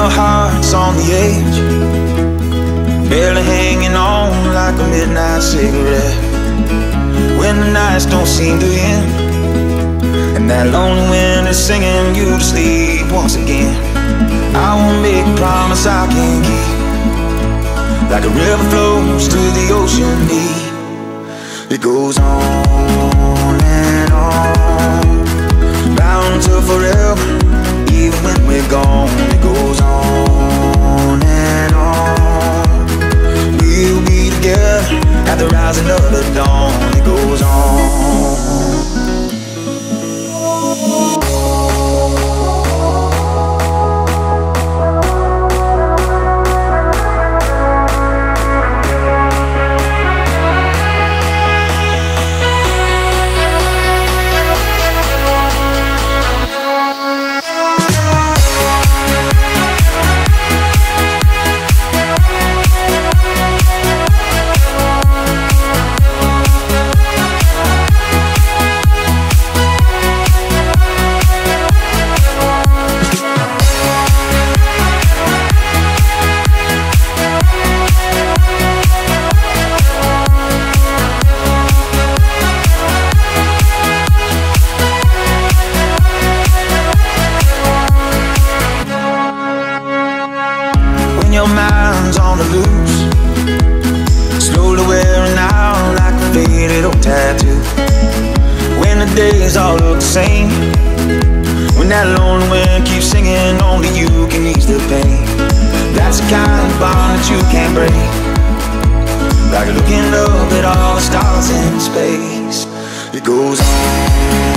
our hearts on the edge, barely hanging on like a midnight cigarette. When the nights don't seem to end, and that lonely wind is singing you to sleep once again. I won't make a promise I can't keep. Like a river flows to the ocean deep, it goes on and on, bound to forever. Even when we're gone, it goes on and on. We'll be together at the rising of the dawn. It goes on. Your mind's on the loose, slowly wearing out like a faded old tattoo. When the days all look the same, when that lonely wind keeps singing, only you can ease the pain. That's the kind of bond that you can't break, like looking up at all the stars in space. It goes on